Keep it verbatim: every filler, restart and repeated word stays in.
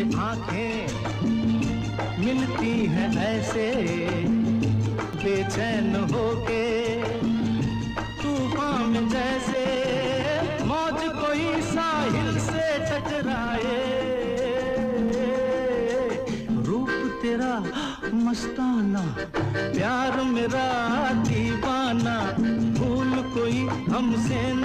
से आंखें मिलती हैं ऐसे बेचैन होके तूफान में जैसे मौज कोई साहिल से टकराए। रूप तेरा मस्ताना प्यार मेरा दीवाना भूल कोई हमसे